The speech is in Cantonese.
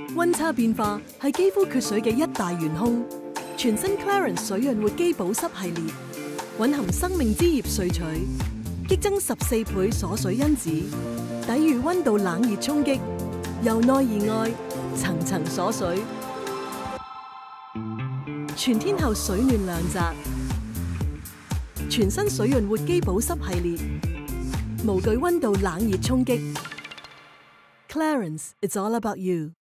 溫差變化係肌膚缺水嘅一大元兇。全新 Clarins 水潤活肌保濕系列，蘊含生命之葉萃取，激增14倍鎖水因子，抵禦溫度冷熱衝擊，由內而外層層鎖水，全天候水暖亮澤。全新水潤活肌保濕系列，無懼溫度冷熱衝擊。Clarins, it's all about you.